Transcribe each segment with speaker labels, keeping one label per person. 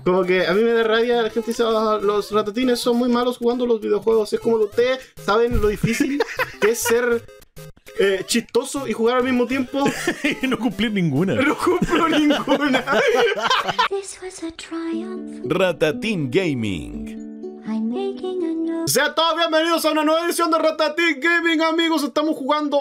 Speaker 1: Como que a mí me da rabia, la gente dice, "Ah, los ratatines son muy malos jugando los videojuegos". Es como que ustedes saben lo difícil que es ser chistoso y jugar al mismo tiempo.
Speaker 2: Y no cumplir ninguna.
Speaker 1: No cumplo ninguna.
Speaker 3: This was a triumph.
Speaker 2: Ratatín Gaming.
Speaker 3: I'm making a note.
Speaker 1: Sean todos bienvenidos a una nueva edición de Ratatín Gaming, amigos. Estamos jugando...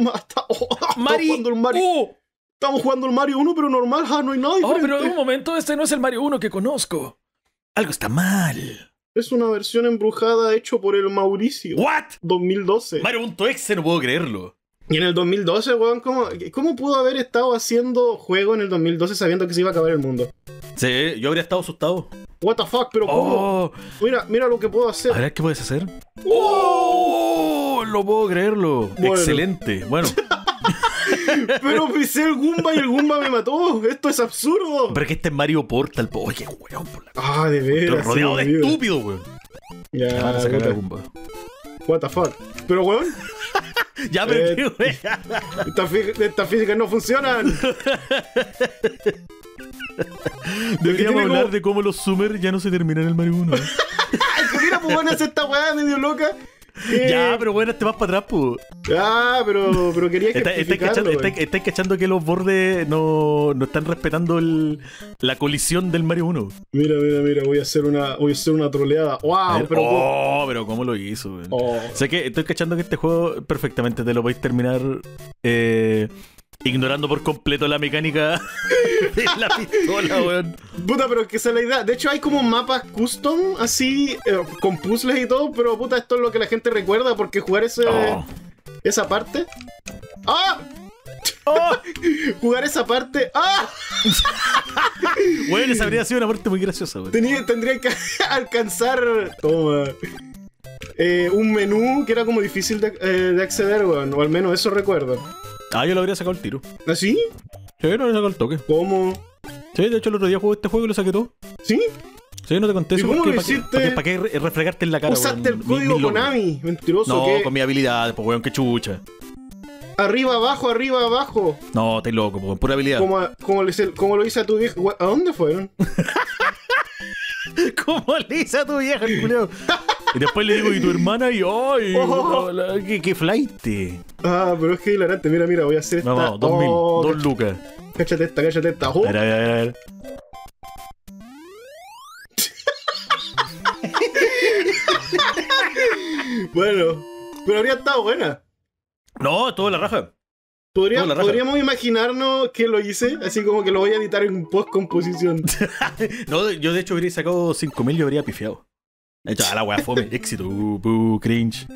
Speaker 1: Estamos jugando el Mario 1, pero normal. No hay nada diferente.
Speaker 2: Pero un momento, este no es el Mario 1 que conozco. Algo está mal.
Speaker 1: Es una versión embrujada hecho por el Mauricio.
Speaker 2: ¿What?
Speaker 1: 2012.
Speaker 2: Mario.exe, no puedo creerlo.
Speaker 1: Y en el 2012, weón, ¿cómo pudo haber estado haciendo juego en el 2012 sabiendo que se iba a acabar el mundo?
Speaker 2: Sí, yo habría estado asustado.
Speaker 1: What the fuck, pero ¿cómo? Mira lo que puedo hacer.
Speaker 2: A ver, ¿qué puedes hacer? ¡Oh! No puedo creerlo.
Speaker 1: Bueno.
Speaker 2: Excelente. Bueno.
Speaker 1: Pero pisé el Goomba y el Goomba me mató. Esto es absurdo.
Speaker 2: Pero que este es Mario Portal. Oye, weón, por la...
Speaker 1: De veras.
Speaker 2: Pero rodeado de estúpidos, weón.
Speaker 1: Ya,
Speaker 2: Van a sacar a Goomba.
Speaker 1: What the fuck. Pero, weón.
Speaker 2: Ya, pero
Speaker 1: Estas físicas no funcionan.
Speaker 2: Deberíamos hablar de cómo los Summer ya no se terminan en el Mario 1.
Speaker 1: Mira, pues bueno, es esta weá medio loca.
Speaker 2: Ya, pero bueno, este más para atrás, pues.
Speaker 1: Pero quería que
Speaker 2: ¿Estáis cachando que los bordes no están respetando la colisión del Mario 1?
Speaker 1: Mira, voy a hacer una troleada. Wow,
Speaker 2: pero ¿cómo lo hizo, weón? Sé que estoy cachando que este juego perfectamente te lo podéis terminar ignorando por completo la mecánica de la pistola, weón.
Speaker 1: Puta, pero es que esa es la idea. De hecho, hay como mapas custom, así, con puzzles y todo, pero puta, esto es lo que la gente recuerda, porque jugar esa parte... Jugar esa parte...
Speaker 2: Bueno, esa habría sido una muerte muy graciosa, weón.
Speaker 1: Tendría que alcanzar... Toma... un menú que era como difícil de acceder, weón, o al menos eso recuerdo.
Speaker 2: Yo lo habría sacado el tiro.
Speaker 1: ¿Ah, sí?
Speaker 2: Sí, lo habría sacado el toque.
Speaker 1: ¿Cómo?
Speaker 2: Sí, de hecho el otro día jugué este juego y lo saqué todo.
Speaker 1: ¿Sí?
Speaker 2: Sí, no te conté eso.
Speaker 1: ¿Cómo lo hiciste?
Speaker 2: ¿Para qué refregarte en la cara?
Speaker 1: ¿Usaste el código Konami? Mentiroso.
Speaker 2: No,
Speaker 1: ¿qué?
Speaker 2: con mi habilidad, pues weón, qué chucha.
Speaker 1: Arriba, abajo.
Speaker 2: No, estás loco, pues, pura habilidad.
Speaker 1: Como lo hice a tu vieja. ¿A dónde fueron?
Speaker 2: ¿Cómo le hice a tu vieja, el culeo? Y después le digo, ¿y tu hermana? Y ¡ay! ¡Qué flight!
Speaker 1: Pero es que hilarante. Mira, voy a hacer esta.
Speaker 2: Vamos, 2000, 2 lucas.
Speaker 1: Cáchate esta.
Speaker 2: A ver.
Speaker 1: Bueno, pero habría estado buena.
Speaker 2: No, todo la raja.
Speaker 1: Podríamos imaginarnos que lo hice, así como que lo voy a editar en post-composición.
Speaker 2: No, yo de hecho habría sacado 5000 y habría pifiado. De hecho, a la wea fome, éxito, cringe.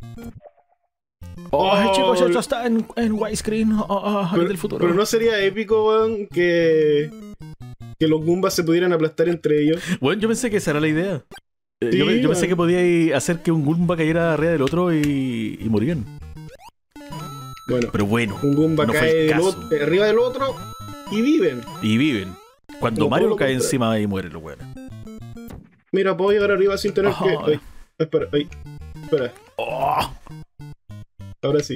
Speaker 2: Chicos, esto está en widescreen del futuro.
Speaker 1: Pero no sería épico, weón, que los Goombas se pudieran aplastar entre ellos.
Speaker 2: Bueno, yo pensé que esa era la idea.
Speaker 1: Sí,
Speaker 2: yo pensé que podía hacer que un Goomba cayera arriba del otro y morían.
Speaker 1: Bueno,
Speaker 2: pero bueno,
Speaker 1: un Goomba
Speaker 2: no
Speaker 1: cae arriba del otro y viven.
Speaker 2: Cuando
Speaker 1: como
Speaker 2: Mario cae encima y muere, lo bueno.
Speaker 1: Mira, puedo llegar arriba sin tener que... Espera. Ahora sí.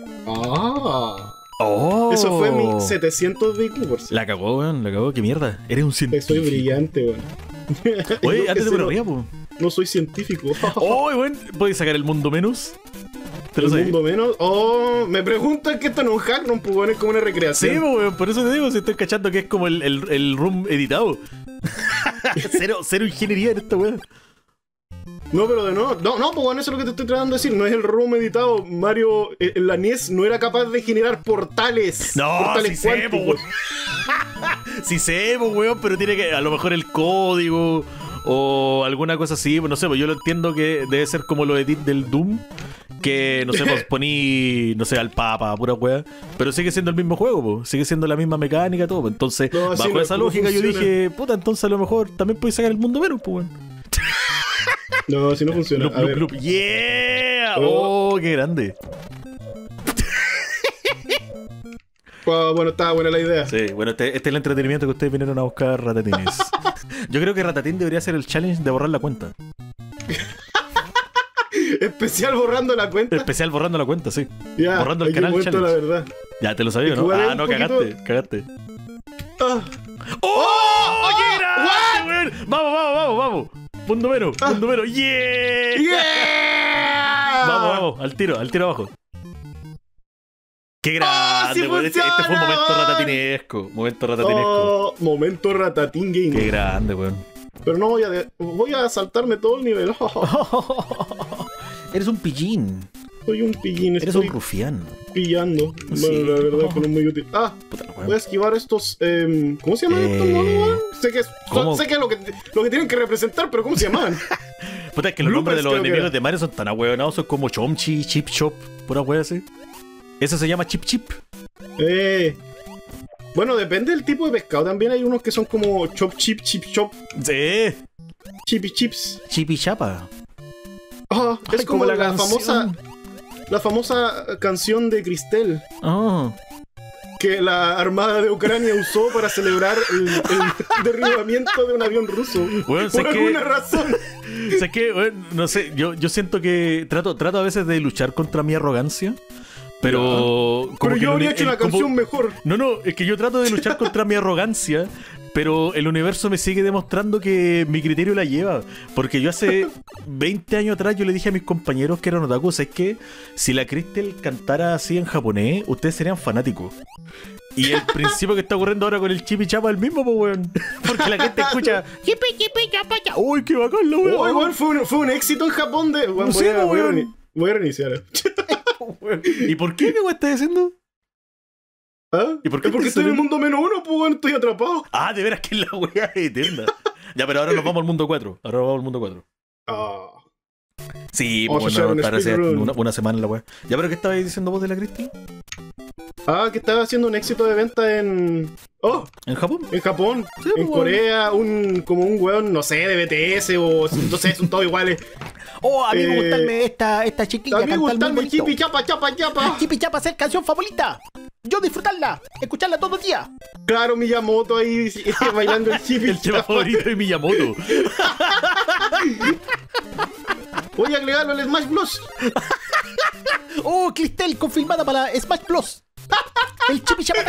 Speaker 1: Eso fue mi 700 de IQ, por cierto.
Speaker 2: La cagó, weón, qué mierda. Eres un científico.
Speaker 1: Soy brillante, weón.
Speaker 2: Oye, antes de poner arriba, po.
Speaker 1: No soy científico.
Speaker 2: Weón, ¿puedes sacar el mundo menos?
Speaker 1: ¿El mundo menos? Me preguntan que esto no es un hack, no es como una recreación.
Speaker 2: Sí, weón, por eso te digo, si estoy cachando que es como el room editado. cero ingeniería en esta weón.
Speaker 1: No, pero no, pues bueno, eso es lo que te estoy tratando de decir. No es el ROM editado. Mario, en la NES no era capaz de generar portales.
Speaker 2: No,
Speaker 1: portales
Speaker 2: sí
Speaker 1: cuánticos.
Speaker 2: Sí sé, weón, pero tiene que, a lo mejor el código o alguna cosa así, no sé, pues yo lo entiendo que debe ser como los edits del Doom, que no sé, pues poní, no sé, al Papa, pura wea, pero sigue siendo el mismo juego, pues, sigue siendo la misma mecánica, todo, pues. Entonces, bajo esa lógica yo dije, puta, entonces a lo mejor también puedes sacar el mundo menos, pues, weón.
Speaker 1: No, si no funciona.
Speaker 2: Loop. ¡Yeah! ¡Oh, qué grande!
Speaker 1: Bueno, estaba buena la idea.
Speaker 2: Sí, bueno, este es el entretenimiento que ustedes vinieron a buscar, ratatines. Yo creo que Ratatín debería hacer el challenge de borrar la cuenta.
Speaker 1: Especial borrando la cuenta.
Speaker 2: Especial borrando la cuenta, sí.
Speaker 1: Ya,
Speaker 2: borrando el canal challenge.
Speaker 1: La verdad.
Speaker 2: Ya te lo sabía, ¿no? No, cagaste.
Speaker 1: Ah.
Speaker 2: ¡Oh! ¡Qué grande, weón! vamos. Punto menos, punto menos. ¡Yeah!
Speaker 1: ¡Yeah!
Speaker 2: Vamos, al tiro abajo. ¡Qué grande,
Speaker 1: sí
Speaker 2: weón! Este fue un
Speaker 1: funciona,
Speaker 2: momento
Speaker 1: weón.
Speaker 2: ratatinesco. Momento ratatinesco.
Speaker 1: Oh, momento Ratatín Game.
Speaker 2: Qué grande, weón.
Speaker 1: Pero no voy a saltarme todo el nivel.
Speaker 2: Eres un pillín.
Speaker 1: Soy un pillín,
Speaker 2: Eres un
Speaker 1: estoy
Speaker 2: rufián.
Speaker 1: pillando.
Speaker 2: Sí.
Speaker 1: Bueno, la verdad es que no es muy útil.
Speaker 2: Puta la
Speaker 1: Voy a
Speaker 2: weón.
Speaker 1: esquivar estos. ¿Cómo se llaman estos monos, weón?
Speaker 2: ¿Cómo?
Speaker 1: Sé que es lo que tienen que representar, pero ¿cómo se llaman?
Speaker 2: Puta, es que los nombres de los
Speaker 1: Bloopers, creo que
Speaker 2: enemigos
Speaker 1: era.
Speaker 2: de Mario son tan ahueonados, son como Chomchi, Chip Chop, pura wea así. Eso se llama Chip Chip.
Speaker 1: Bueno, depende del tipo de pescado. También hay unos que son como chop chip, chip chop,
Speaker 2: Sí.
Speaker 1: chippy chips.
Speaker 2: Chipi Chapa.
Speaker 1: Es
Speaker 2: Ay,
Speaker 1: como la
Speaker 2: canción.
Speaker 1: famosa canción de Cristel
Speaker 2: Oh.
Speaker 1: que la Armada de Ucrania usó para celebrar el derribamiento de un avión ruso.
Speaker 2: Bueno, sé
Speaker 1: por
Speaker 2: que-
Speaker 1: alguna razón.
Speaker 2: O sea, que, bueno, no sé, yo siento que trato a veces de luchar contra mi arrogancia, pero...
Speaker 1: Pero
Speaker 2: que
Speaker 1: yo
Speaker 2: el
Speaker 1: habría
Speaker 2: uni-
Speaker 1: hecho
Speaker 2: el-
Speaker 1: una
Speaker 2: como-
Speaker 1: canción mejor.
Speaker 2: No, es que yo trato de luchar contra mi arrogancia, pero el universo me sigue demostrando que mi criterio la lleva. Porque yo hace 20 años atrás yo le dije a mis compañeros que eran otakus, es que si la Crystal cantara así en japonés, ustedes serían fanáticos. Y el principio que está ocurriendo ahora con el chipi chapa es el mismo, pues, weón. Porque la gente escucha chipi chipi chapa chapa. ¡Uy, qué bacán la weón!
Speaker 1: Oh, igual fue un éxito en Japón de. Bueno,
Speaker 2: Sí, weón.
Speaker 1: voy a reiniciar.
Speaker 2: ¿Y por qué me estás diciendo?
Speaker 1: ¿Ah?
Speaker 2: ¿Y por qué
Speaker 1: Es porque
Speaker 2: te
Speaker 1: estoy en el
Speaker 2: salió?
Speaker 1: mundo -1, pues bueno, estoy atrapado.
Speaker 2: Ah, de veras que la weá es eterna. Ya, pero ahora nos vamos al mundo 4. Ahora nos vamos al mundo 4.
Speaker 1: Ah.
Speaker 2: Sí,
Speaker 1: Vamos a
Speaker 2: pues
Speaker 1: hacer
Speaker 2: bueno,
Speaker 1: un
Speaker 2: para hacer
Speaker 1: speedrun.
Speaker 2: una semana la weá. Ya, pero ¿qué estabais diciendo vos de la Crystal?
Speaker 1: Que estaba haciendo un éxito de venta en. ¡Oh!
Speaker 2: ¿En Japón?
Speaker 1: En Japón,
Speaker 2: Sí,
Speaker 1: en
Speaker 2: pues,
Speaker 1: Corea, como un weón, no sé, de BTS o no sé, son todos iguales.
Speaker 4: Oh, a mí me
Speaker 1: Eh,
Speaker 4: gusta esta chiquilla
Speaker 1: A mí me
Speaker 4: cantar
Speaker 1: gusta
Speaker 4: muy
Speaker 1: el
Speaker 4: bonito.
Speaker 1: chipi chapa chapa chapa.
Speaker 4: Chipi Chapa es canción favorita. Yo disfrutarla, escucharla todo el día.
Speaker 1: Claro, Miyamoto ahí bailando el chipi
Speaker 2: El tema
Speaker 1: chapa.
Speaker 2: favorito de Miyamoto.
Speaker 1: Voy a agregarlo al Smash Bros.
Speaker 4: Oh, Cristel confirmada para Smash Bros. El Chipi Chapa.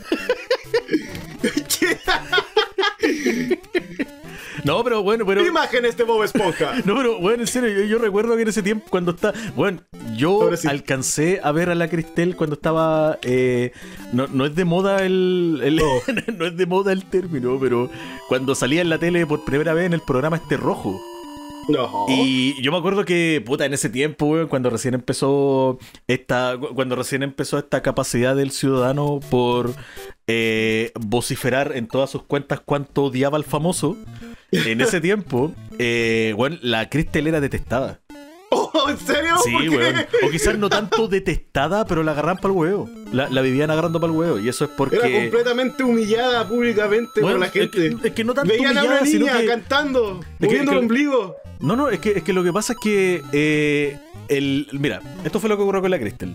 Speaker 2: No, pero bueno,
Speaker 1: Imágenes de Bob Esponja.
Speaker 2: No, pero bueno, en serio, yo recuerdo que en ese tiempo cuando estaba... Bueno, yo
Speaker 1: Ahora sí.
Speaker 2: alcancé a ver a la Cristel cuando estaba... no es de moda no es de moda el término, pero cuando salía en la tele por primera vez en el programa este rojo.
Speaker 1: No.
Speaker 2: Y yo me acuerdo que, puta, en ese tiempo, weón, cuando recién empezó esta capacidad del ciudadano por vociferar en todas sus cuentas cuánto odiaba al famoso, en ese tiempo, weón, la Crystal era detestada.
Speaker 1: Oh, ¿en serio? ¿Por
Speaker 2: Sí,
Speaker 1: qué?
Speaker 2: weón. O quizás no tanto detestada, pero la agarran para el huevo. La vivían agarrando para el huevo. Y eso es porque...
Speaker 1: Era completamente humillada públicamente
Speaker 2: Bueno,
Speaker 1: por la gente.
Speaker 2: es que no tanto
Speaker 1: Veían a una
Speaker 2: humillada, sino
Speaker 1: niña
Speaker 2: que-
Speaker 1: cantando,
Speaker 2: que-
Speaker 1: moviendo el
Speaker 2: que-
Speaker 1: ombligo.
Speaker 2: No, es que lo que pasa es que mira, esto fue lo que ocurrió con la Crystal.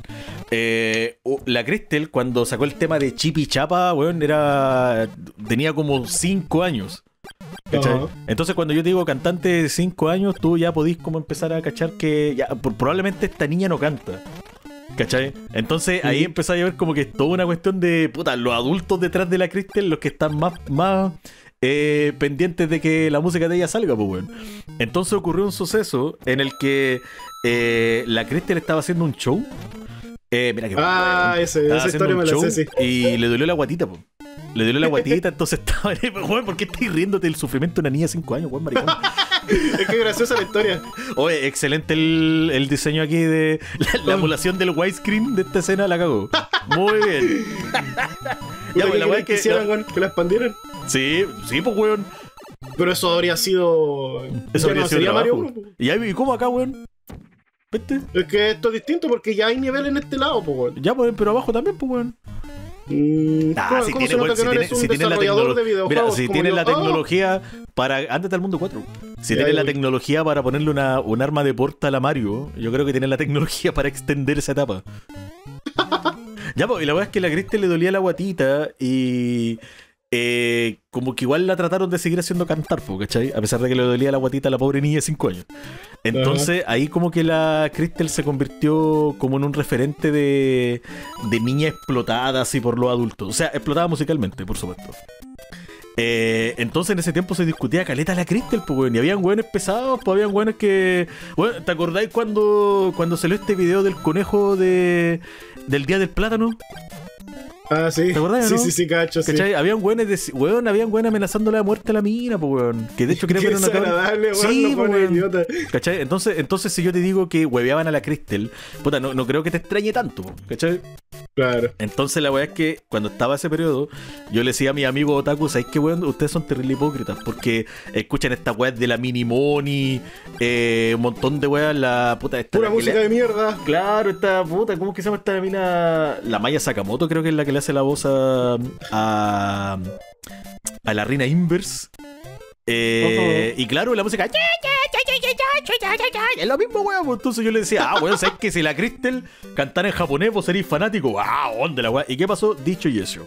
Speaker 2: La Crystal, cuando sacó el tema de Chipi Chapa, weón, tenía como 5 años. ¿Cachai?
Speaker 1: Ajá.
Speaker 2: Entonces, cuando yo te digo cantante de 5 años, tú ya podís como empezar a cachar que ya, probablemente esta niña no canta. ¿Cachai? Entonces ahí empezáis a ver como que es toda una cuestión de, puta, los adultos detrás de la Crystal, los que están más pendientes de que la música de ella salga, pues, weón. Entonces ocurrió un suceso en el que la Crystal estaba haciendo un show. Mira que
Speaker 1: Ah, esa
Speaker 2: estaba haciendo
Speaker 1: historia
Speaker 2: un
Speaker 1: me la
Speaker 2: show
Speaker 1: sé, sí.
Speaker 2: y le dolió la guatita, pues. Le dolió la guatita, entonces estaba... Weón, ¿por qué estás riéndote del sufrimiento de una niña de 5 años, weón, maricón?
Speaker 1: Es que graciosa la historia.
Speaker 2: Oye, excelente el diseño aquí de la emulación del widescreen de esta escena, la cagó. Muy bien.
Speaker 1: Ya,
Speaker 2: pues, la weá es que-
Speaker 1: quisieran weón, que la expandieran.
Speaker 2: Sí, pues, weón.
Speaker 1: Pero eso habría sido.
Speaker 2: Eso
Speaker 1: ya
Speaker 2: habría
Speaker 1: no
Speaker 2: sido
Speaker 1: sería Mario
Speaker 2: trabajo.
Speaker 1: 1.
Speaker 2: ¿Y cómo acá, weón? ¿Viste?
Speaker 1: Es que esto es distinto porque ya hay nivel en este lado, pues, weón.
Speaker 2: Ya, pues, pero abajo también, pues, weón.
Speaker 1: ¿Cómo se nota que no eres un desarrollador de videojuegos?
Speaker 2: Mira, si
Speaker 1: como
Speaker 2: tienes
Speaker 1: yo?
Speaker 2: la tecnología para... Ándate al mundo 4. Si tienes la tecnología para ponerle un arma de portal a Mario, yo creo que tienes la tecnología para extender esa etapa. Ya, pues, y la verdad es que la Crystal le dolía la guatita y... como que igual la trataron de seguir haciendo cantar, po, ¿cachai? A pesar de que le dolía la guatita a la pobre niña de 5 años. Entonces ahí como que la Crystal se convirtió como en un referente de niña explotada así por los adultos. O sea, explotada musicalmente, por supuesto. Entonces en ese tiempo se discutía caleta la Crystal, pues, weón. Y habían weones pesados, pues habían weones que. Bueno, ¿te acordáis cuando salió este video del conejo del Día del Plátano?
Speaker 1: Ah, sí.
Speaker 2: ¿Te acordás, no?
Speaker 1: Sí, cacho,
Speaker 2: ¿Cachai?
Speaker 1: sí.
Speaker 2: Habían weones habían weones amenazándole a muerte a la mina, pues, weón. Que de hecho creo que
Speaker 1: Qué
Speaker 2: era una
Speaker 1: desagradable, weón,
Speaker 2: Sí,
Speaker 1: lo
Speaker 2: pues,
Speaker 1: pone
Speaker 2: weón.
Speaker 1: idiota.
Speaker 2: ¿Cachai? Entonces si yo te digo que hueveaban a la Crystal, puta, no creo que te extrañe tanto, ¿cachai?
Speaker 1: Claro.
Speaker 2: Entonces la weá es que cuando estaba ese periodo, yo le decía a mi amigo otaku, ¿sabes qué weón? Ustedes son terrible hipócritas porque escuchan esta weá de la Mini Money, un montón de weas, la puta esta.
Speaker 1: Pura
Speaker 2: la que
Speaker 1: música
Speaker 2: le-
Speaker 1: de mierda.
Speaker 2: Claro, esta puta, ¿cómo es que se llama esta mina? La Maya Sakamoto, creo que es la que le hace la voz a la Reina Inverse. Y claro, la música. Es lo mismo, weón. Pues entonces yo le decía, weón, ¿sabes que si la Crystal cantara en japonés, vos seréis fanático? ¿Dónde la weá? ¿Y qué pasó? Dicho y eso.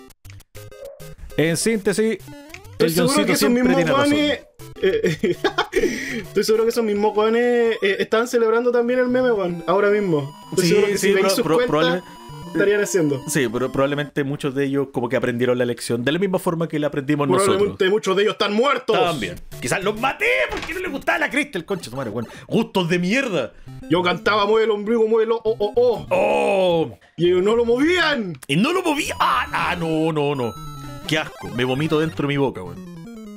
Speaker 2: En síntesis,
Speaker 1: Estoy seguro que esos mismos
Speaker 2: tiene razón.
Speaker 1: weones. Estoy seguro que esos mismos weones estaban celebrando también el meme, weón. Ahora mismo. Estoy seguro que si veis sus cuentas,
Speaker 2: probablemente.
Speaker 1: estarían haciendo.
Speaker 2: Sí, pero probablemente muchos de ellos como que aprendieron la lección de la misma forma que la aprendimos nosotros.
Speaker 1: Probablemente muchos de ellos están muertos.
Speaker 2: También. Quizás los maté porque no les gustaba la Crystal, concha su madre, weón. Gustos de mierda.
Speaker 1: Yo cantaba mueve el ombligo, muévelo,
Speaker 2: ¡Oh!
Speaker 1: y ellos no lo movían.
Speaker 2: Y no lo moví. No. Qué asco. Me vomito dentro de mi boca, weón.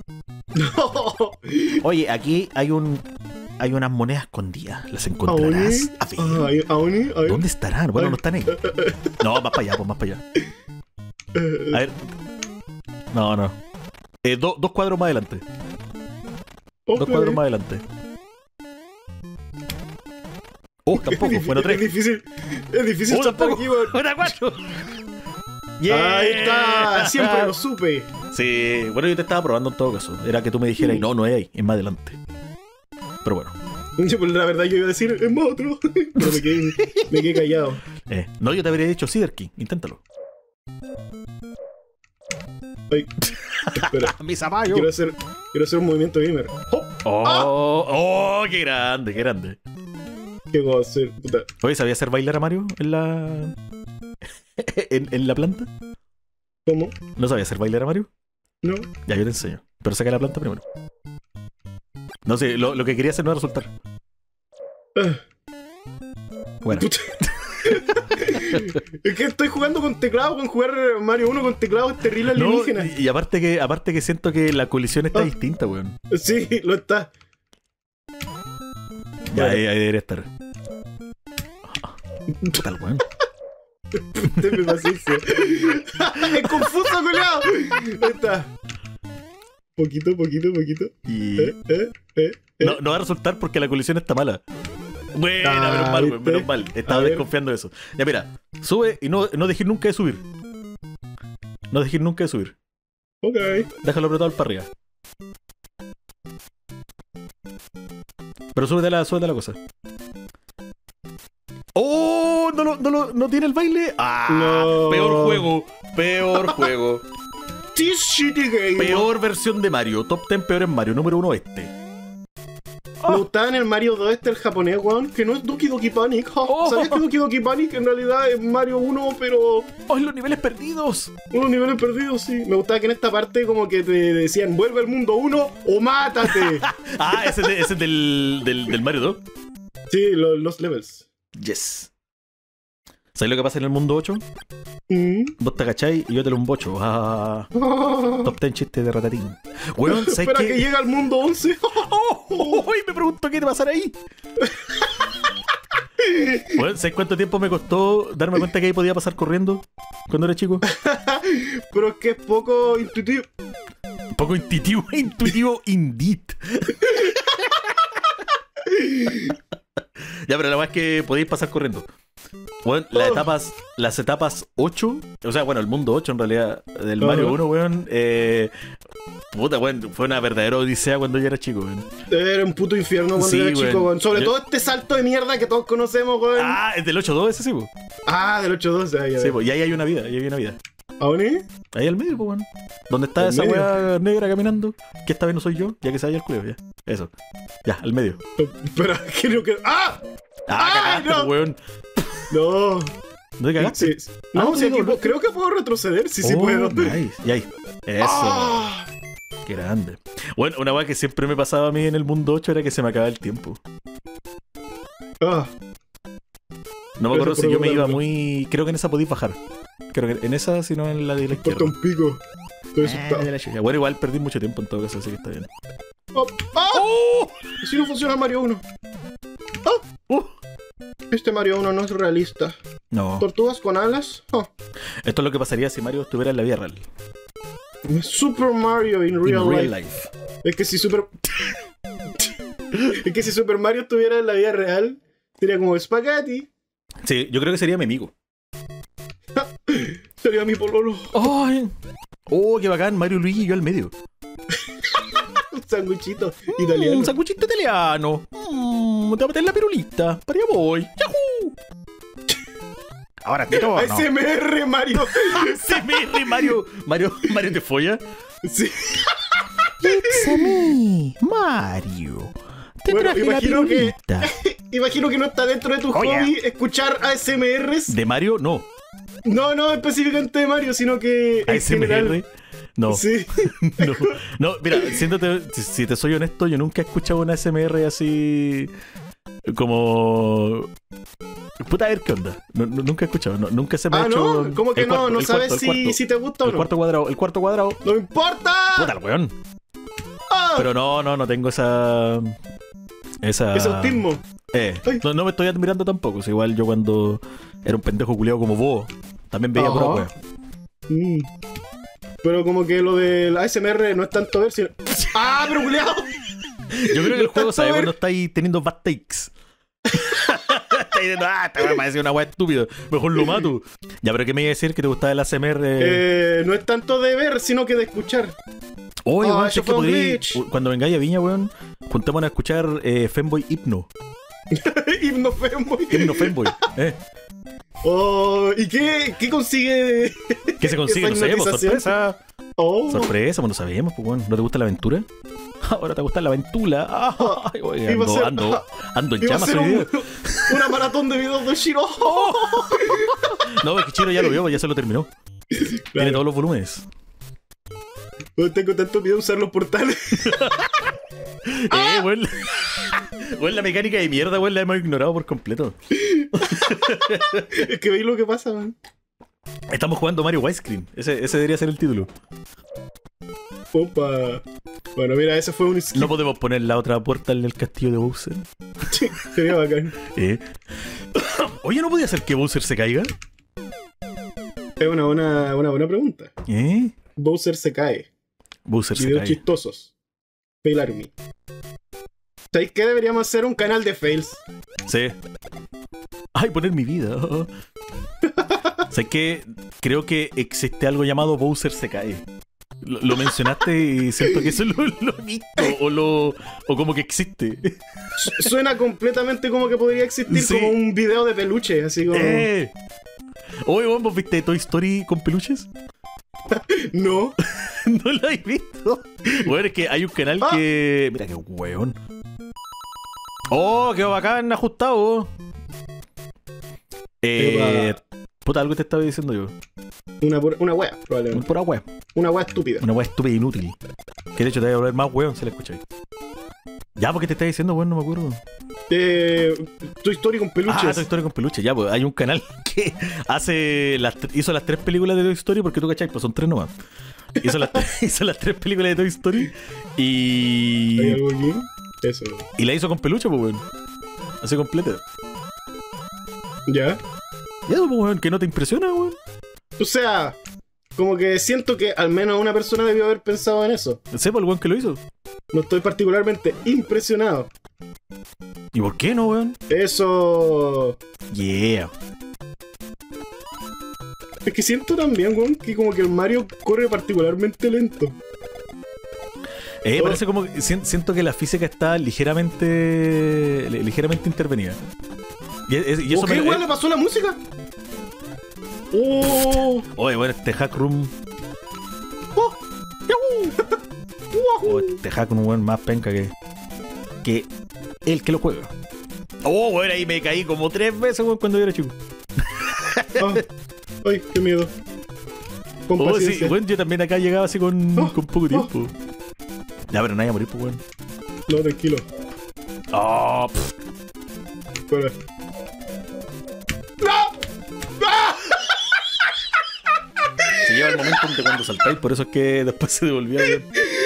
Speaker 2: Oye, aquí hay unas monedas escondidas. ¿Las encontrarás? A ver.
Speaker 1: ¿Aoni?
Speaker 2: ¿Dónde estarán? Bueno, no están ahí. No, más para allá, pues más para allá. A ver. No. Dos cuadros más adelante. Dos cuadros más adelante. Tampoco. Bueno, tres.
Speaker 1: Es difícil saltar
Speaker 2: Tampoco.
Speaker 1: aquí, weón.
Speaker 2: Una cuatro.
Speaker 1: Ahí está, siempre lo supe.
Speaker 2: Sí, bueno, yo te estaba probando en todo caso. Era que tú me dijeras, y no es ahí, es más adelante. Pero bueno.
Speaker 1: Yo, pues, la verdad, yo iba a decir, es más otro. Pero me quedé callado.
Speaker 2: No, yo te habría dicho Cedar King, inténtalo.
Speaker 1: Ay, espera,
Speaker 2: Mi zapallo.
Speaker 1: quiero hacer un movimiento gamer. ¡Oh!
Speaker 2: Oh, qué grande, qué grande.
Speaker 1: ¿Qué voy a hacer? Puta.
Speaker 2: Oye, ¿sabía hacer bailar a Mario en la. en la planta?
Speaker 1: ¿Cómo?
Speaker 2: ¿No sabía hacer bailar a Mario?
Speaker 1: ¿No?
Speaker 2: Ya, yo te enseño. Pero saca la planta primero. No sé, lo que quería hacer no va a resultar.
Speaker 1: Ah,
Speaker 2: Bueno.
Speaker 1: puta. Es que estoy jugando con teclado, con jugar Mario 1 con teclado es terrible
Speaker 2: No,
Speaker 1: alienígena.
Speaker 2: y aparte que siento que la colisión está distinta, weón.
Speaker 1: Sí, lo está.
Speaker 2: Ya,
Speaker 1: Bueno.
Speaker 2: ahí debería estar. Total, weón.
Speaker 1: Tenme paciencia. Es confuso, culiao. Ahí está. Poquito.
Speaker 2: Y. No va a resultar porque la colisión está mala. Buena, menos mal, weón,
Speaker 1: ¿viste?
Speaker 2: menos mal. Estaba
Speaker 1: A ver.
Speaker 2: desconfiando de eso. Ya, mira, sube y no dejes nunca de subir. No dejes nunca de subir.
Speaker 1: Ok.
Speaker 2: Déjalo apretado para arriba. Pero súbete la cosa. ¡Oh! ¿No tiene el baile?
Speaker 1: No.
Speaker 2: Peor juego.
Speaker 1: This shitty game.
Speaker 2: Peor versión de Mario. Top 10 peor en Mario. Número 1 este.
Speaker 1: Me gustaba en el Mario 2 el japonés, weón, que no es Doki Doki Panic. ¿Sabías que Doki Doki Panic en realidad es Mario 1, pero
Speaker 2: ¡Oh, los niveles perdidos!
Speaker 1: unos niveles perdidos, sí? Me gustaba que en esta parte como que te decían, vuelve al mundo 1 o mátate.
Speaker 2: Ese es del Mario 2.
Speaker 1: Sí, los levels.
Speaker 2: Yes. ¿Sabes lo que pasa en el mundo 8? Vos te agacháis y yo te lo embocho. Top 10 chistes de ratatín. Weón, ¿sabes
Speaker 1: Espera
Speaker 2: qué?
Speaker 1: que llega al mundo 11.
Speaker 2: Y me pregunto qué te pasará ahí. Weón, ¿sabes cuánto tiempo me costó darme cuenta que ahí podía pasar corriendo cuando era chico?
Speaker 1: Pero es que es poco intuitivo.
Speaker 2: Un poco intuitivo indeed. Ya, pero la verdad es que podéis pasar corriendo. Bueno, las etapas 8, o sea, bueno, el mundo 8 en realidad del Mario 1, weón, puta, weón, fue una verdadera odisea cuando yo era chico, weón.
Speaker 1: Era un puto infierno cuando
Speaker 2: Sí,
Speaker 1: era chico,
Speaker 2: weón.
Speaker 1: weón. Sobre todo este salto de mierda que todos conocemos, weón.
Speaker 2: Es del 8-2 ese sí, weón.
Speaker 1: Del 8-2, ya.
Speaker 2: Sí, pues, y ahí hay una vida,
Speaker 1: ¿Aún?
Speaker 2: Ahí al medio, pues, weón. Donde está
Speaker 1: ¿Al
Speaker 2: esa
Speaker 1: medio?
Speaker 2: weá negra caminando, que esta vez no soy yo, ya que se vaya el culo, ya. Eso. Ya, al medio.
Speaker 1: Espera, creo que. ¡Ah! ¡Ay,
Speaker 2: Cagaste,
Speaker 1: no!
Speaker 2: weón.
Speaker 1: No.
Speaker 2: ¿No te cagaste?
Speaker 1: Sí. No,
Speaker 2: Ah,
Speaker 1: si aquí
Speaker 2: no.
Speaker 1: creo que puedo retroceder. Sí, sí
Speaker 2: Oh,
Speaker 1: puedo.
Speaker 2: Nice. Y ahí. Eso.
Speaker 1: Ah,
Speaker 2: Qué grande. Bueno, una weá que siempre me pasaba a mí en el mundo 8 era que se me acababa el tiempo.
Speaker 1: ah.
Speaker 2: No me
Speaker 1: Gracias
Speaker 2: acuerdo si
Speaker 1: por
Speaker 2: yo me iba
Speaker 1: recordarme.
Speaker 2: muy. Creo que en esa podéis bajar. Creo que en esa, si no en la de la izquierda.
Speaker 1: Corta un pico. Estoy
Speaker 2: Ah,
Speaker 1: asustado.
Speaker 2: de la chucha. Bueno, igual perdí mucho tiempo en todo caso, así que está bien.
Speaker 1: Oh, ¡ah!
Speaker 2: ¡Oh!
Speaker 1: ¿Y si no funciona Mario 1? Este Mario 1 no es realista.
Speaker 2: No.
Speaker 1: ¿Tortugas con alas? Oh.
Speaker 2: Esto es lo que pasaría si Mario estuviera en la vida real.
Speaker 1: Super Mario in real,
Speaker 2: In real
Speaker 1: life.
Speaker 2: life.
Speaker 1: Es que si Super... es que si Super Mario estuviera en la vida real, sería como Spaghetti.
Speaker 2: Sí, yo creo que sería mi amigo.
Speaker 1: Sería mi pololo.
Speaker 2: ¡Ay! ¡Oh, qué bacán! Mario, Luigi y yo al medio.
Speaker 1: Un sanguchito italiano.
Speaker 2: Un sanguchito italiano. Te voy a meter la pirulita. Para allá voy. ¡Yahoo! Ahora te toca.
Speaker 1: ASMR Mario.
Speaker 2: SMR Mario. Mario te folla.
Speaker 1: Sí.
Speaker 4: It's a me, Mario. Te
Speaker 1: Bueno,
Speaker 4: traje la
Speaker 1: imagino que-
Speaker 4: pirulita.
Speaker 1: Imagino que no está dentro de tu
Speaker 2: Oye.
Speaker 1: hobby escuchar ASMRs.
Speaker 2: De Mario, no.
Speaker 1: No específicamente de Mario, sino que en general.
Speaker 2: ASMR. No.
Speaker 1: Sí.
Speaker 2: No, mira, siéntate, si te soy honesto, yo nunca he escuchado una SMR así como... Puta, a ver qué onda. Nunca he escuchado, nunca se me ha
Speaker 1: Ah,
Speaker 2: hecho...
Speaker 1: no, ¿cómo que
Speaker 2: el
Speaker 1: no?
Speaker 2: cuarto,
Speaker 1: No
Speaker 2: el
Speaker 1: sabes
Speaker 2: cuarto, el
Speaker 1: si,
Speaker 2: cuarto.
Speaker 1: si te gusta o
Speaker 2: El
Speaker 1: no.
Speaker 2: cuarto cuadrado.
Speaker 1: ¡No importa!
Speaker 2: Puta, el weón.
Speaker 1: Ah,
Speaker 2: Pero no tengo esa...
Speaker 1: ese autismo. Ay.
Speaker 2: No me estoy admirando tampoco. Si igual yo cuando era un pendejo culiado como vos, también veía pura
Speaker 1: Ajá.
Speaker 2: wea.
Speaker 1: Mm. Pero como que lo del ASMR no es tanto ver, sino... ¡Ah, pero culiao!
Speaker 2: Yo creo que el juego
Speaker 1: tanto
Speaker 2: sabe
Speaker 1: ver.
Speaker 2: cuando estáis teniendo bad takes. Estáis diciendo, esta wea me parece una wea estúpida. Mejor lo mato. Ya, pero ¿qué me iba a decir que te gustaba el ASMR?
Speaker 1: No es tanto de ver, sino que de escuchar.
Speaker 2: Oye, weón,
Speaker 1: eso
Speaker 2: si es que
Speaker 1: fue un
Speaker 2: podría.
Speaker 1: glitch.
Speaker 2: Cuando vengáis a Viña, weón, juntémonos a escuchar Femboy Hypno.
Speaker 1: Himno Femboy.
Speaker 2: Himno Femboy.
Speaker 1: Oh, ¿y qué consigue?
Speaker 2: ¿Qué se consigue?
Speaker 1: Esa
Speaker 2: No sabemos,
Speaker 1: hipnotización.
Speaker 2: sorpresa.
Speaker 1: Oh,
Speaker 2: Sorpresa, pues no sabemos, pues, weón. ¿No te gusta la aventura? Ahora te gusta la aventura. Ay, oye,
Speaker 1: Iba a ser-
Speaker 2: ando en
Speaker 1: iba a
Speaker 2: llamas
Speaker 1: ser
Speaker 2: hoy día.
Speaker 1: una maratón de videos de Shiro.
Speaker 2: No, es que Chiro ya lo vio, pues ya se lo terminó. Tiene
Speaker 1: Claro.
Speaker 2: todos los volúmenes.
Speaker 1: No tengo tanto miedo de usar los portales.
Speaker 2: Weón. Weón, la mecánica de mierda, weón, la hemos ignorado por completo.
Speaker 1: Es que veis lo que pasa, man.
Speaker 2: Estamos jugando Mario Widescreen. Ese debería ser el título.
Speaker 1: Opa. Bueno, mira, ese fue un skip.
Speaker 2: No podemos poner la otra puerta en el castillo de Bowser.
Speaker 1: Sería bacán.
Speaker 2: Oye, ¿no podía ser que Bowser se caiga?
Speaker 1: Es una buena pregunta. Bowser se cae.
Speaker 2: Bowser se
Speaker 1: Videos
Speaker 2: cae.
Speaker 1: chistosos. Fail Army. ¿Sabéis qué? Deberíamos hacer un canal de fails.
Speaker 2: Sí. Ay, poner mi vida. ¿Sabes qué? Creo que existe algo llamado Bowser se cae. Lo mencionaste y siento que eso lo he visto o como que existe.
Speaker 1: Suena completamente como que podría existir
Speaker 2: Sí.
Speaker 1: como un video de peluche, así como...
Speaker 2: Oye, ¿vos viste Toy Story con peluches?
Speaker 1: No.
Speaker 2: ¿No lo habéis visto? Bueno, es que hay un canal que... Mira qué weón. Oh, qué bacán, ajustado. Puta, algo te estaba diciendo yo.
Speaker 1: Una wea, probablemente.
Speaker 2: Pura wea.
Speaker 1: Una wea estúpida.
Speaker 2: Una wea estúpida e inútil. Que de hecho te va a volver más weón si la escucháis. Ya, porque te estaba diciendo, weón, no me acuerdo.
Speaker 1: Tu historia con peluches.
Speaker 2: Ah, Toy Story con peluches. Ya, pues hay un canal que hizo las 3 películas de Toy Story porque tú cachai, pues son 3 nomás. Hizo las 3 películas de Toy Story
Speaker 1: ¿Hay
Speaker 2: y
Speaker 1: algo aquí? Eso.
Speaker 2: la hizo con peluche, pues weón. Así completa.
Speaker 1: ¿Ya?
Speaker 2: Ya, pues weón, que no te impresiona, weón.
Speaker 1: O sea, como que siento que al menos una persona debió haber pensado en eso.
Speaker 2: Sepa el weón que lo hizo.
Speaker 1: No estoy particularmente impresionado.
Speaker 2: ¿Y por qué no, weón?
Speaker 1: Eso...
Speaker 2: Yeah.
Speaker 1: Es que siento también, weón, que como que el Mario corre particularmente lento.
Speaker 2: Parece como que siento que la física está ligeramente intervenida. Y eso
Speaker 1: ¿Qué weón le pasó a la música? ¡Oh!
Speaker 2: Oye, bueno, este hack room. Este hack room, weón, más penca que el que lo juega. Oh, weón, ahí me caí como 3 veces, weón, cuando yo era chico.
Speaker 1: Ah, ay, qué miedo. Con
Speaker 2: Oh, sí,
Speaker 1: paciencia.
Speaker 2: bueno, yo también acá llegaba así con
Speaker 1: Oh,
Speaker 2: poco tiempo. Ya, pero nadie a morir, pues, weón.
Speaker 1: No, tranquilo.
Speaker 2: Oh,
Speaker 1: Espera.
Speaker 2: se lleva el momento de cuando saltáis, por eso es que después se devolvía, weón.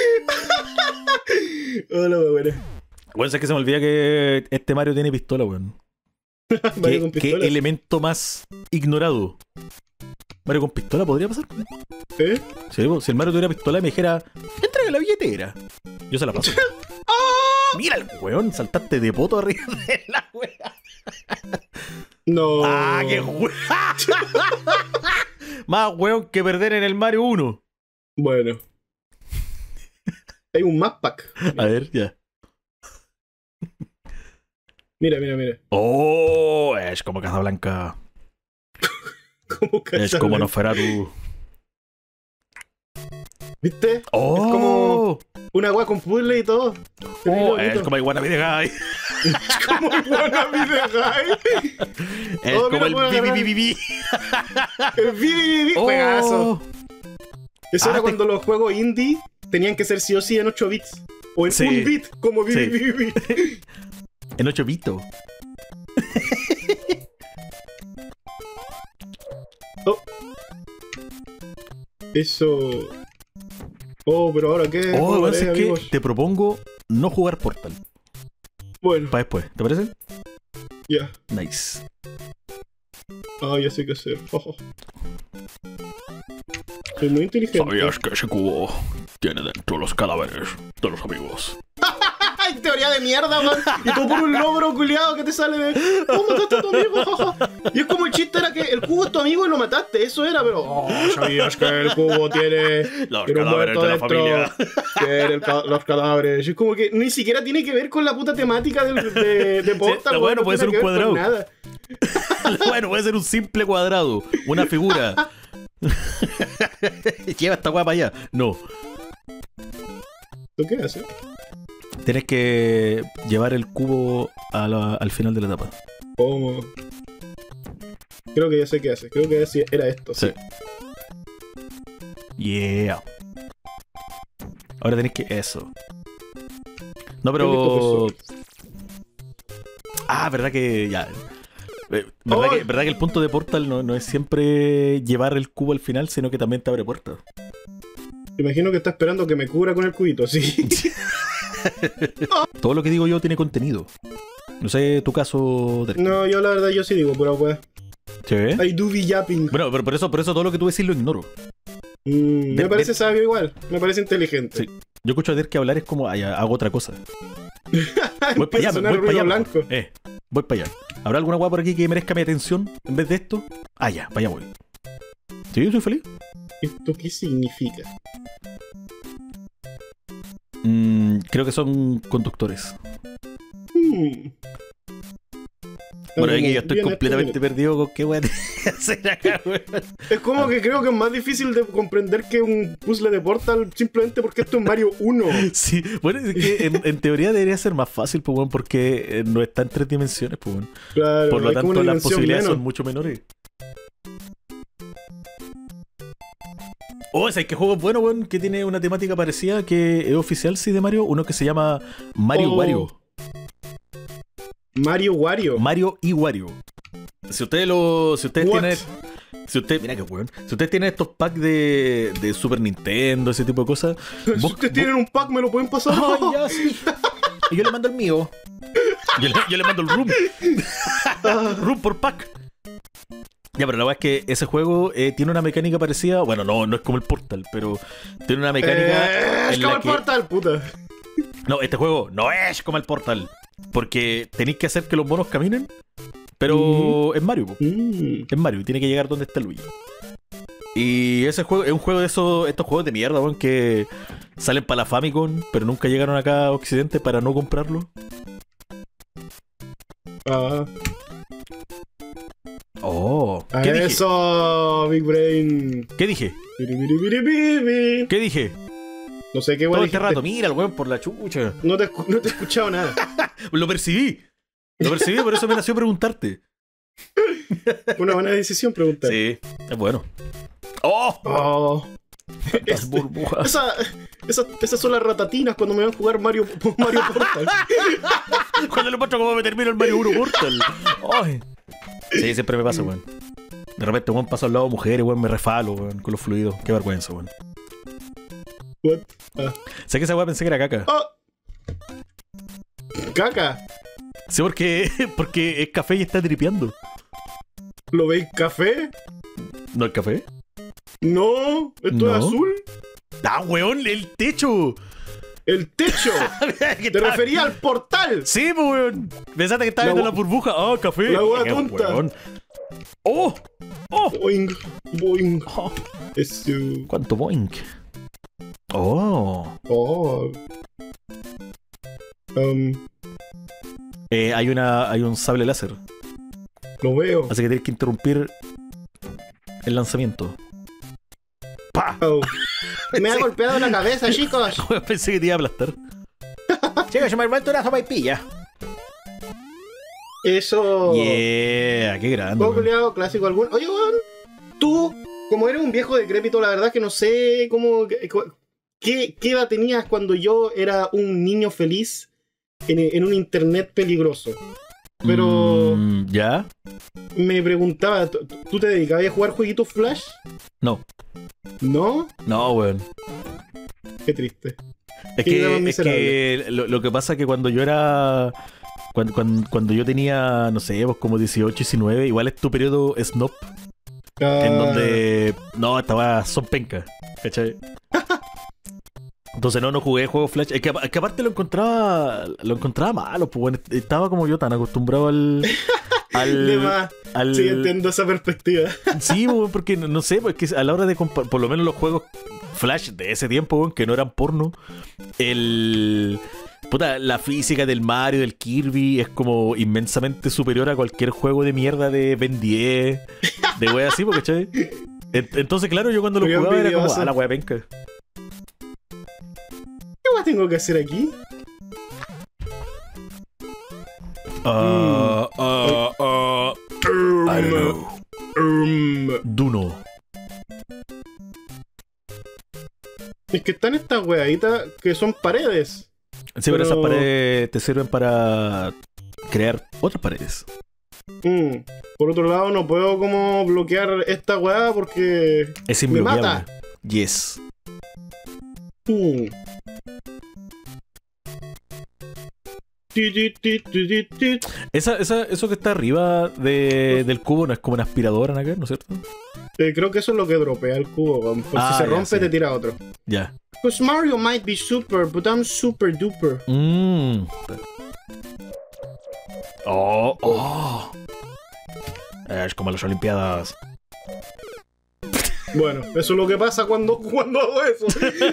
Speaker 1: Hola, buena.
Speaker 2: Bueno, es que se me olvida que este Mario tiene pistola, weón.
Speaker 1: Mario con
Speaker 2: ¿Qué
Speaker 1: pistola.
Speaker 2: elemento más ignorado? Mario con pistola podría pasar.
Speaker 1: ¿Eh?
Speaker 2: Sí, pues, si el Mario tuviera pistola y me dijera, entrega la billetera, yo se la paso. Mira el weón, saltaste de poto arriba de la wea.
Speaker 1: No.
Speaker 2: ¡Ah, qué weón! Más weón que perder en el Mario 1.
Speaker 1: Bueno. Hay un map pack.
Speaker 2: A ver, ya.
Speaker 1: Mira, mira, mira.
Speaker 2: Oh, es como Casablanca.
Speaker 1: ¿Cómo
Speaker 2: Es como Nosferatu.
Speaker 1: ¿Viste?
Speaker 2: Oh,
Speaker 1: Es como una weá con puzzle y todo.
Speaker 2: oh, es como el Wannabe de Guy.
Speaker 1: como el Wannabe de Guy.
Speaker 2: Es
Speaker 1: Oh,
Speaker 2: como
Speaker 1: mira,
Speaker 2: el
Speaker 1: puedo agarrar.
Speaker 2: BBBBB.
Speaker 1: El Vivi juegazo.
Speaker 2: Oh,
Speaker 1: Eso era
Speaker 2: te-
Speaker 1: cuando los juegos indie tenían que ser sí o sí en 8 bits. O en
Speaker 2: Sí.
Speaker 1: 1 bit, como
Speaker 2: Sí.
Speaker 1: Vivi.
Speaker 2: en 8 bitos.
Speaker 1: Oh. Eso. Oh, pero ahora qué.
Speaker 2: Oh,
Speaker 1: ¿Cómo
Speaker 2: weón,
Speaker 1: haré,
Speaker 2: es que
Speaker 1: amigos?
Speaker 2: te propongo no jugar Portal.
Speaker 1: Bueno,
Speaker 2: Para después, ¿te parece?
Speaker 1: ya.
Speaker 2: Nice.
Speaker 1: Ah, ya sé qué hacer. Ojo. Soy muy inteligente.
Speaker 2: que ese cubo tiene dentro los cadáveres de los amigos?
Speaker 1: ¡Ay, teoría de mierda, man! Y tú por un logro culiado que te sale de. ¡Oh, mataste a tu amigo! jaja! Y es como el chiste era que el cubo es tu amigo y lo mataste. Eso era, pero. ¡Oh, sabías que el cubo tiene.
Speaker 2: Los
Speaker 1: tiene un
Speaker 2: cadáveres
Speaker 1: muerto
Speaker 2: de la
Speaker 1: dentro,
Speaker 2: familia.
Speaker 1: tiene los cadáveres. Es como que ni siquiera tiene que ver con la puta temática de Portal.
Speaker 2: la
Speaker 1: weón,
Speaker 2: weá no puede ser
Speaker 1: tiene
Speaker 2: un
Speaker 1: que ver con
Speaker 2: cuadrado.
Speaker 1: nada.
Speaker 2: Bueno, puede ser un simple cuadrado, una figura. Lleva esta weá para allá. No,
Speaker 1: ¿Tú qué haces?
Speaker 2: tienes que llevar el cubo al final de la etapa.
Speaker 1: ¿Cómo? Creo que ya sé qué haces. Creo que era esto.
Speaker 2: Sí. Yeah. Ahora tenés que. Eso. No, pero. Ah, verdad que. Ya.
Speaker 1: ¡Ay!
Speaker 2: ¿Verdad que el punto de Portal no es siempre llevar el cubo al final, sino que también te abre puertas?
Speaker 1: Imagino que está esperando que me cubra con el cubito, sí.
Speaker 2: Todo lo que digo yo tiene contenido. No sé tu caso. Derek.
Speaker 1: No, yo la verdad, yo sí digo pura weá.
Speaker 2: ¿Sí?
Speaker 1: I do be yapping.
Speaker 2: Bueno, pero por eso todo lo que tú decís lo ignoro.
Speaker 1: Me parece sabio igual. Me parece inteligente.
Speaker 2: Sí. Yo escucho a Derek que hablar es como, ya, hago otra cosa. Voy para
Speaker 1: Empieza a
Speaker 2: allá,
Speaker 1: sonar
Speaker 2: voy para
Speaker 1: ruido
Speaker 2: allá.
Speaker 1: blanco.
Speaker 2: Voy para allá. ¿Habrá alguna guapa por aquí que merezca mi atención en vez de esto? Ah, ya, para allá voy. Sí, yo soy feliz.
Speaker 1: ¿Esto qué significa?
Speaker 2: Creo que son conductores.
Speaker 1: Hmm.
Speaker 2: Bueno,
Speaker 1: Algo
Speaker 2: aquí yo estoy
Speaker 1: bien
Speaker 2: completamente
Speaker 1: esto,
Speaker 2: perdido con qué voy a hacer acá, weón.
Speaker 1: es como que creo que es más difícil de comprender que un puzzle de Portal simplemente porque esto es Mario 1.
Speaker 2: Sí, bueno, es que en teoría debería ser más fácil, pues, weón, porque no está en 3 dimensiones, pues, weón.
Speaker 1: Claro,
Speaker 2: Por lo
Speaker 1: hay como
Speaker 2: tanto,
Speaker 1: una
Speaker 2: las
Speaker 1: dimensión
Speaker 2: posibilidades
Speaker 1: menos.
Speaker 2: son mucho menores. Oh, ¿sabes qué juego es bueno, weón? Que tiene una temática parecida, que es oficial, sí, de Mario. Uno que se llama Mario
Speaker 1: Oh.
Speaker 2: Wario.
Speaker 1: Mario Wario.
Speaker 2: Mario y Wario. Si ustedes
Speaker 1: What?
Speaker 2: tienen. Mira qué weón. Si ustedes tienen estos packs de Super Nintendo, ese tipo de cosas.
Speaker 1: Si
Speaker 2: vos-
Speaker 1: ustedes tienen un pack, ¿me lo pueden pasar?
Speaker 4: Ay, ya, sí. Y yo le mando el mío.
Speaker 2: yo le mando el room. Room por pack. Ya, pero la verdad es que ese juego tiene una mecánica parecida. Bueno, no es como el Portal, pero tiene una mecánica.
Speaker 1: Es
Speaker 2: en
Speaker 1: como
Speaker 2: la
Speaker 1: el
Speaker 2: que...
Speaker 1: Portal, puta.
Speaker 2: No, este juego no es como el Portal. Porque tenéis que hacer que los monos caminen. Pero es Mario, po. Es Mario y tiene que llegar donde está Luigi. Y ese juego es un juego de estos juegos de mierda, weón, que salen para la Famicom, pero nunca llegaron acá a Occidente para no comprarlo.
Speaker 1: Ah,
Speaker 2: Oh, ¿qué dije?
Speaker 1: eso, Big Brain.
Speaker 2: ¿Qué dije?
Speaker 1: Biribiribiribi.
Speaker 2: ¿Qué dije?
Speaker 1: No sé qué
Speaker 2: Todo
Speaker 1: weón
Speaker 2: este
Speaker 1: dijiste.
Speaker 2: rato, mira el weón por la chucha.
Speaker 1: No te he escuchado nada.
Speaker 2: Lo percibí, por eso me nació preguntarte.
Speaker 1: Una buena decisión preguntar.
Speaker 2: Sí, es bueno. ¡Oh!
Speaker 1: Oh.
Speaker 2: Las burbujas.
Speaker 1: Esas son las ratatinas cuando me van a jugar Mario Portal.
Speaker 2: Cuando le muestro cómo me termino el Mario 1 Portal. Ay. Sí, siempre me pasa, weón. De repente, weón, paso al lado de mujeres, weón, me refalo, weón, con los fluidos. Qué vergüenza, weón.
Speaker 1: What? Ah.
Speaker 2: Sé que esa weón pensé que era caca.
Speaker 1: Oh. Caca.
Speaker 2: Sí, porque es café y está tripeando.
Speaker 1: ¿Lo veis café?
Speaker 2: ¿No es café?
Speaker 1: No, esto
Speaker 2: No.
Speaker 1: es azul.
Speaker 2: ¡Ah, weón! ¡El techo!
Speaker 1: El techo.
Speaker 2: ¿Qué
Speaker 1: Te
Speaker 2: tal?
Speaker 1: refería al portal.
Speaker 2: Sí, pues, weón. Pensaste que estaba
Speaker 1: La
Speaker 2: viendo la
Speaker 1: hue-
Speaker 2: burbuja. ¡Ah, café!
Speaker 1: la wea
Speaker 2: Qué
Speaker 1: tonta.
Speaker 2: weón. ¡Oh! ¡Oh!
Speaker 1: Boing, boing.
Speaker 2: Oh.
Speaker 1: Eso.
Speaker 2: ¿Cuánto boink? ¡Oh!
Speaker 1: Oh.
Speaker 2: Hay un sable láser.
Speaker 1: Lo veo.
Speaker 2: Así que tienes que interrumpir el lanzamiento. ¡Pah!
Speaker 1: Oh. Me ha golpeado la cabeza, chicos.
Speaker 2: Pensé que te iba a aplastar.
Speaker 4: Chicos, se me ha vuelto una sopa y pilla.
Speaker 1: Eso.
Speaker 2: Yeah, qué grande.
Speaker 1: Juego
Speaker 2: weón.
Speaker 1: culiao clásico alguno. Oye, weón, tú, como eres un viejo decrépito, la verdad que no sé cómo. ¿Qué edad tenías cuando yo era un niño feliz en un internet peligroso? Pero
Speaker 2: ¿Ya?
Speaker 1: me preguntaba, ¿tú te dedicabas a jugar jueguitos Flash?
Speaker 2: No.
Speaker 1: ¿No?
Speaker 2: No, weón.
Speaker 1: Qué triste.
Speaker 2: Es
Speaker 1: Qué drama
Speaker 2: que,
Speaker 1: miserable.
Speaker 2: lo que pasa es que cuando yo era. Cuando yo tenía, no sé, pues como 18, 19, igual es tu periodo snob, en donde. No, son penca, ¿cachai? Entonces no jugué juegos Flash. Es que aparte lo encontraba malo, pues bueno, estaba como yo tan acostumbrado
Speaker 1: De más.
Speaker 2: al
Speaker 1: Sí, entiendo esa perspectiva.
Speaker 2: Sí, weón, porque no sé, porque a la hora de comparar, por lo menos los juegos Flash de ese tiempo, weón, que no eran porno, la física del Mario, del Kirby es como inmensamente superior a cualquier juego de mierda de Ben 10, de wea así, ¿cachai? Entonces, claro, yo cuando lo
Speaker 1: Jugué
Speaker 2: jugaba era como,
Speaker 1: envidioso.
Speaker 2: la wea penca.
Speaker 1: ¿Qué más tengo que hacer aquí?
Speaker 2: I don't know. Duno.
Speaker 1: Es que están estas weaditas que son paredes.
Speaker 2: Sí, pero esas
Speaker 1: Pero-
Speaker 2: paredes te sirven para crear otras paredes.
Speaker 1: Por otro lado, no puedo como bloquear esta weá porque.
Speaker 2: Es
Speaker 1: Me
Speaker 2: inbloqueable.
Speaker 1: mata.
Speaker 2: Yes.
Speaker 1: Mm.
Speaker 2: Eso que está arriba del cubo no es como una aspiradora, ¿no? ¿No es cierto?
Speaker 1: Creo que eso es lo que dropea el cubo. Por
Speaker 2: Ah,
Speaker 1: si se
Speaker 2: ya,
Speaker 1: rompe,
Speaker 2: sí.
Speaker 1: te tira otro.
Speaker 2: Ya.
Speaker 1: Pues Mario might be super, but I'm super duper.
Speaker 2: Oh. Es como las Olimpiadas.
Speaker 1: Bueno, eso es lo que pasa cuando hago eso.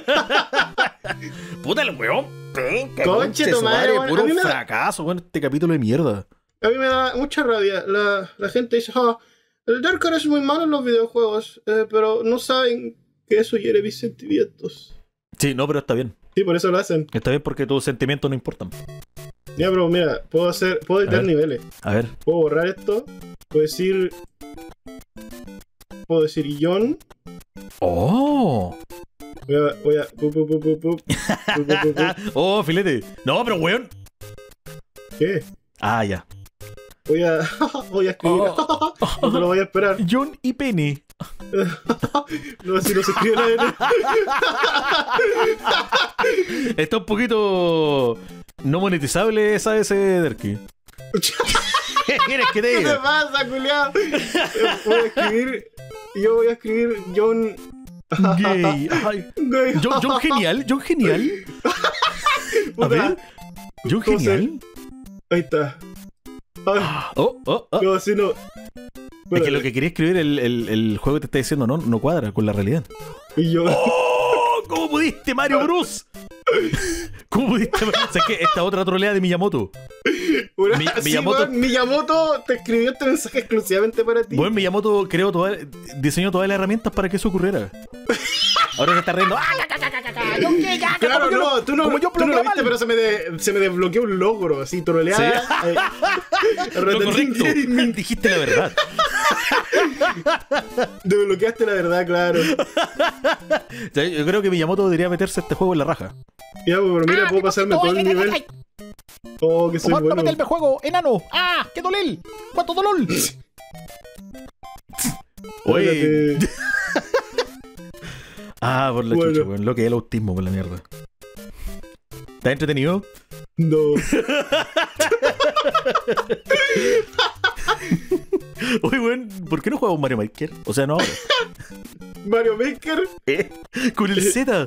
Speaker 2: Puta el weón.
Speaker 1: Conche tu madre, weón.
Speaker 2: Puro
Speaker 1: A mí me da-
Speaker 2: fracaso, weón, este capítulo de mierda.
Speaker 1: A mí me da mucha rabia. La gente dice, el Darker es muy malo en los videojuegos, pero no saben que eso hiere mis sentimientos.
Speaker 2: Sí, no, pero está bien.
Speaker 1: Sí, por eso lo hacen.
Speaker 2: Está bien porque tus sentimientos no importan.
Speaker 1: Ya, pero mira, puedo editar
Speaker 2: ver.
Speaker 1: niveles.
Speaker 2: A ver.
Speaker 1: Puedo borrar esto. Puedo decir John.
Speaker 2: Oh.
Speaker 1: Voy a. Pu, pu, pu, pu, pu. Pu, pu, pu, pu.
Speaker 2: Oh, filete. No, pero weón.
Speaker 1: ¿Qué?
Speaker 2: Ah, ya.
Speaker 1: Voy a escribir. No te lo voy a esperar.
Speaker 2: John y Penny.
Speaker 1: No, si no se escribe nada.
Speaker 2: Está un poquito no monetizable, ¿sabes, Derky? ¿Qué quieres que te
Speaker 1: ¿Qué te
Speaker 2: diga?
Speaker 1: pasa, culiao? Yo voy a escribir John.
Speaker 2: Gay. Ay.
Speaker 1: Gay.
Speaker 2: John Genial. John Genial. A
Speaker 1: Puta.
Speaker 2: ver. John
Speaker 1: Entonces-
Speaker 2: Genial.
Speaker 1: Ahí está. Ay,
Speaker 2: Oh.
Speaker 1: no, si no.
Speaker 2: Es que lo que quería escribir el juego que te está diciendo no cuadra con la realidad.
Speaker 1: Y yo.
Speaker 2: ¡Oh! ¿Cómo pudiste, Mario Bros? ¿Cómo pudiste? O sea, es que esta otra trolea de Miyamoto.
Speaker 1: Una- sí,
Speaker 2: Miyamoto-
Speaker 1: weón, Miyamoto te escribió este mensaje exclusivamente para ti.
Speaker 2: Bueno, Miyamoto diseñó todas las herramientas para que eso ocurriera. Ahora se está riendo. ¡Ah!
Speaker 1: Claro, no, tú no
Speaker 4: como yo
Speaker 1: lo
Speaker 4: programa
Speaker 1: viste,
Speaker 4: mal.
Speaker 1: pero se me desbloqueó un logro, así, troleada.
Speaker 2: Lo correcto. Dijiste la verdad.
Speaker 1: Desbloqueaste la verdad, claro.
Speaker 2: O sea, yo creo que Miyamoto debería meterse este juego en la raja.
Speaker 1: Ya, pues, pero mira, puedo pasarme todo el nivel. Oh, que soy
Speaker 4: ¿Cuánto
Speaker 1: bueno.
Speaker 4: meterme juego, enano? ¡Ah! ¡Qué dolor! ¡Cuánto dolor!
Speaker 2: Oye.
Speaker 1: Espérate.
Speaker 2: Ah, por la
Speaker 1: Bueno.
Speaker 2: chucha, weón. Lo que es el autismo, por la mierda. ¿Estás entretenido?
Speaker 1: No.
Speaker 2: Oye, weón, ¿por qué no jugamos Mario Maker? O sea, no ahora.
Speaker 1: Mario Maker.
Speaker 2: Con el Z.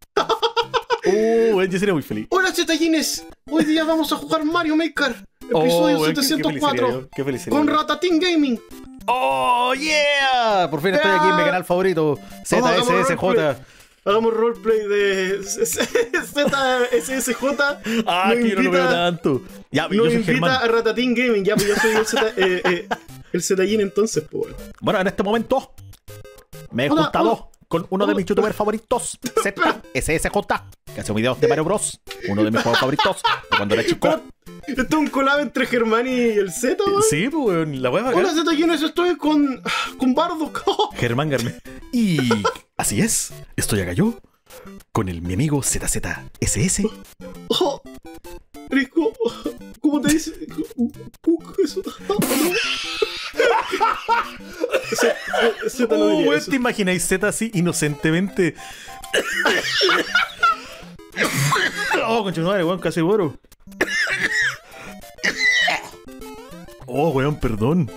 Speaker 2: Weón, yo sería muy feliz.
Speaker 1: Hola, Zetallines. Hoy día vamos a jugar Mario Maker. Episodio
Speaker 2: Weón, qué feliz sería
Speaker 1: 704.
Speaker 2: yo, qué feliz sería
Speaker 1: Con
Speaker 2: yo.
Speaker 1: Ratatín Gaming.
Speaker 2: ¡Oh, yeah! Por fin estoy aquí en mi canal favorito. ZSSJ.
Speaker 1: Hagamos roleplay de ZSSJ.
Speaker 2: Ah,
Speaker 1: Nos
Speaker 2: que yo no lo veo
Speaker 1: invita-
Speaker 2: tanto. Ya, yo
Speaker 1: Nos
Speaker 2: soy
Speaker 1: invita
Speaker 2: Germán.
Speaker 1: a Ratatín Gaming. Ya, pues yo soy el Zetallín entonces, pues.
Speaker 2: Bueno, en este momento me he
Speaker 1: Hola,
Speaker 2: juntado
Speaker 1: hola.
Speaker 2: con uno de mis youtubers favoritos, ZSSJ, que hace videos de Mario Bros. Uno de mis juegos favoritos de cuando era chico.
Speaker 1: Esto es un collab entre Germán y el Z, weón.
Speaker 2: Sí, pues, weón, la wea
Speaker 1: Hola,
Speaker 2: bacán.
Speaker 1: Zetallines. Estoy con Bardock.
Speaker 2: Germán Garme. Y así es, estoy acá yo con mi amigo ZZSS.
Speaker 1: Oh, Rico, ¿cómo te dice? Eso. Z no
Speaker 2: Oh,
Speaker 1: diría
Speaker 2: weón,
Speaker 1: eso.
Speaker 2: ¿te imagináis Z así inocentemente? Oh, concha de madre, weón, casi muero. Oh, weón, perdón.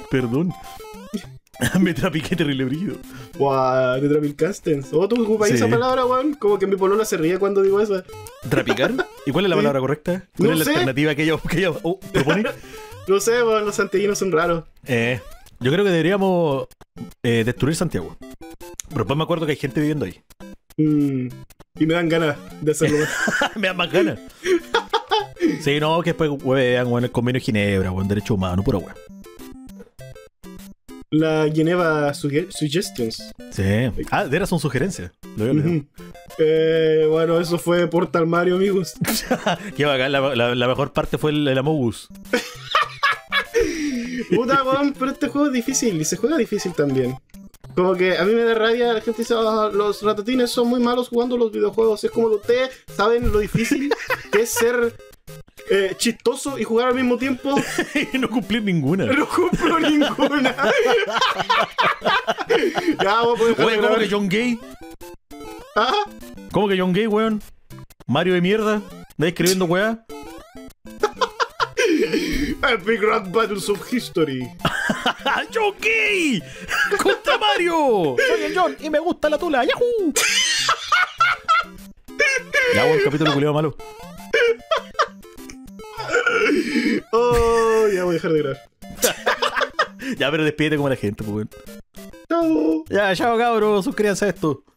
Speaker 2: Me trapiqué terrible brillo.
Speaker 1: Guau, Tetrapilcastens. ¿O tú ocupas
Speaker 2: Sí.
Speaker 1: esa palabra, weón? Como que mi polola se ríe cuando digo eso.
Speaker 2: ¿Trapicar? ¿Y cuál es la
Speaker 1: Sí.
Speaker 2: palabra correcta? ¿Cuál
Speaker 1: No
Speaker 2: es la
Speaker 1: sé.
Speaker 2: alternativa que ella propone?
Speaker 1: No sé, weón, los santellinos son raros.
Speaker 2: Yo creo que deberíamos destruir Santiago. Pero después me acuerdo que hay gente viviendo ahí.
Speaker 1: Y me dan ganas de hacerlo.
Speaker 2: Me dan más ganas. Sí, no, que después weón, weón, el convenio de Ginebra, weón, derecho humano, pura weón.
Speaker 1: La Geneva Suggestions.
Speaker 2: Sí. Ah, de veras son sugerencias. Lo veo, lo veo.
Speaker 1: Ujú. Bueno, eso fue Portal Mario, amigos.
Speaker 2: Qué bacán, la mejor parte fue el Amogus.
Speaker 1: Puta, weón, pero este juego es difícil y se juega difícil también. Como que a mí me da rabia, la gente dice, "Ah, los ratatines son muy malos jugando los videojuegos". Es como que ustedes saben lo difícil que es ser chistoso y jugar al mismo tiempo.
Speaker 2: Y no cumplir ninguna.
Speaker 1: No cumplo ninguna. Ya, vos podés
Speaker 2: Oye, ¿cómo que John Gay?
Speaker 1: ¿Ah?
Speaker 2: ¿Cómo que John Gay, weón? Mario de mierda. ¿Estás escribiendo weá?
Speaker 1: Epic Rap Battles of History.
Speaker 2: ¡Ah, John Gay! ¡Contra Mario!
Speaker 4: Soy el John y me gusta la tula. ¡Yahoo!
Speaker 2: Ya, weón, capítulo culiado malo.
Speaker 1: Oh, ya voy a dejar de grabar.
Speaker 2: Ya, pero despídete como la gente, pues, weón.
Speaker 1: Chao.
Speaker 2: Ya, chao, cabros. Suscríbanse a esto.